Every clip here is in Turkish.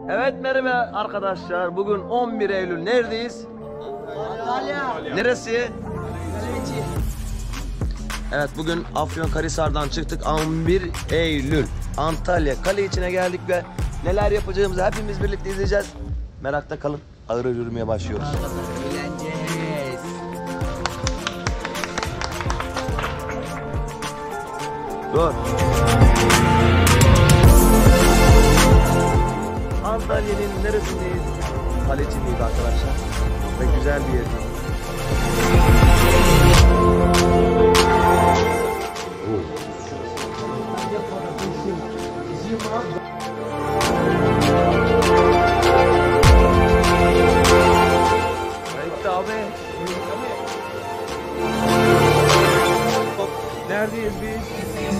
Evet merhaba arkadaşlar. Bugün 11 Eylül neredeyiz? Antalya. Neresi? Kaleci. Evet bugün Afyonkarahisar'dan çıktık. 11 Eylül Antalya kale içine geldik ve neler yapacağımızı hepimiz birlikte izleyeceğiz. Merakta kalın. Ağır yürümeye başlıyoruz. Eğleneceğiz. Dur. Antalya'nın neresindeyiz? Kaleci'ndeyiz arkadaşlar. Ve güzel bir yer. Bekle abi. Neredeyiz biz?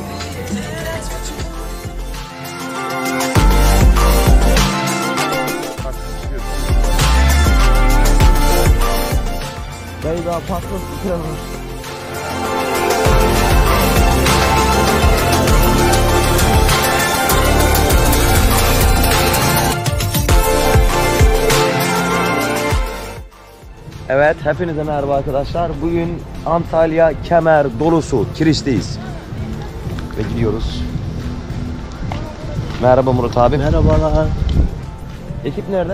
Dayı daha patlat tutuyorum. Evet, hepinize merhaba arkadaşlar. Bugün Antalya Kemer Dolusu Kiriş'teyiz. Ve gidiyoruz. Merhaba Murat abi. Merhabalar. Ekip nerede?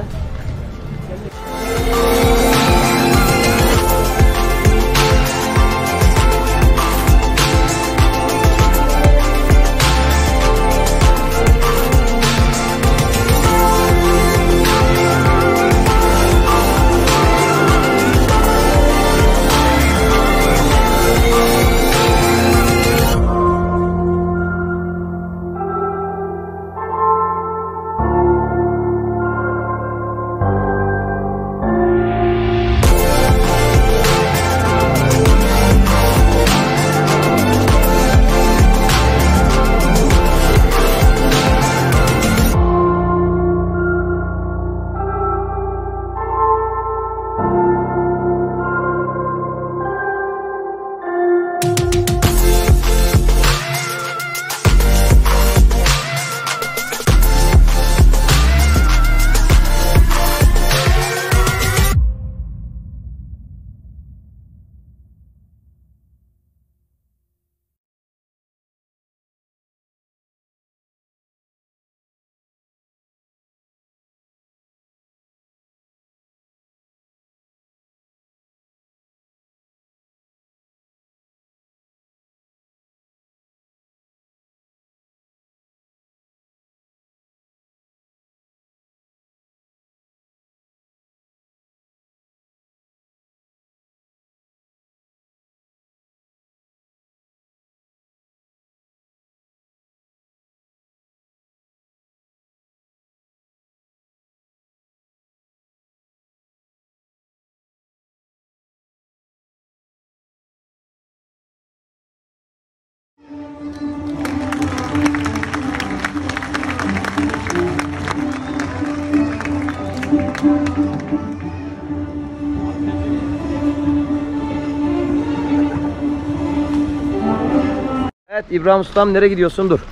Evet İbrahim Ustam nereye gidiyorsun? Dur.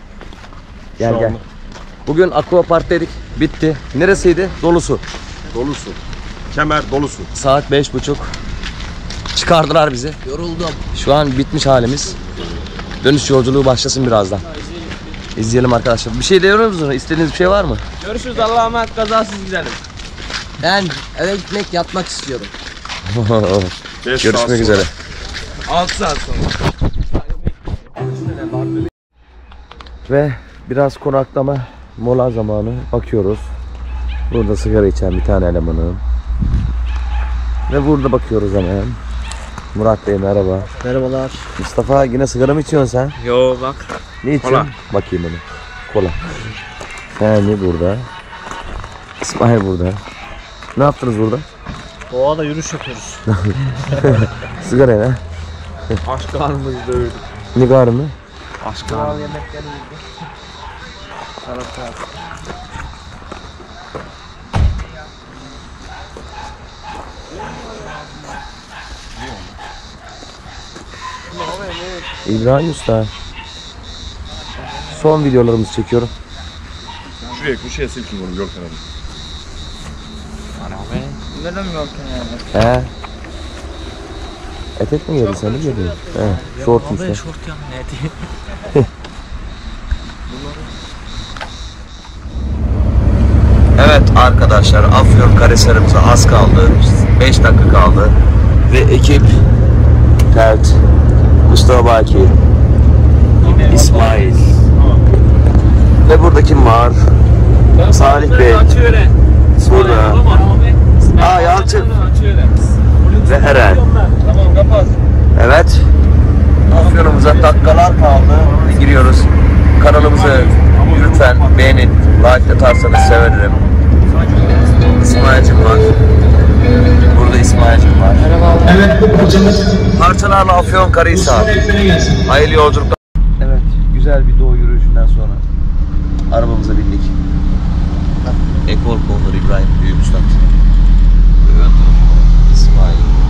Gel gel. Bugün Aqua Park'taydık. Bitti. Neresiydi? Dolusu. Dolusu. Kemer Dolusu. Saat 5:30. Çıkardılar bizi. Yoruldum. Şu an bitmiş halimiz. Dönüş yolculuğu başlasın birazdan. İzleyelim arkadaşlar. Bir şey diyor musunuz? İstediğiniz bir şey var mı? Görüşürüz, Allah'a emanet, kazasız gidelim. Ben eve gitmek yatmak istiyorum. Görüşmek üzere. 6 saat sonra. Ve biraz konaklama mola zamanı bakıyoruz. Burada sigara içen bir tane elemanım. Ve burada bakıyoruz hemen. Murat Bey merhaba. Merhabalar. Mustafa yine sigara mı içiyorsun sen? Yo bak. Ne içiyorsun? Bakayım onu. Kola. Sen burada. İsmail burada. Ne yaptınız burada? Doğada yürüyüş yapıyoruz. Sigara ne? Aşk karnımızı doyurduk. Ne karnı? Aşk karnımızı. Yemekleri yedik. Salata. İbrahim Usta. Son videolarımızı çekiyorum. Şuraya köşeye silkin bunu Görkem abi. Neden mi yoksun yani? He. Etek mi giydin sen de giydin? He. Şortum işte. Şort ya ne diyeyim. Evet arkadaşlar, Afyonkarahisar'ımıza az kaldı. 5 dakika kaldı. Ve ekip Telt, Mustafa Baki, İsmail. Ve burada kim var? Salih Bey. Burada. Aa, Yalçın. Ve Eren. Tamam kapat. Evet. Afyonumuza dakikalar kaldı. Giriyoruz. Kanalımızı lütfen beğenin. Like atarsanız sevinirim. İsmail'cim var. Burada İsmail'cim var. Parçalarla Afyonkarahisar. Hayırlı yolculuklar. Evet, güzel bir doğu yürüyüşünden sonra arabamıza bindik. Ekol Konur İbrahim Büyük Usta. İsmail.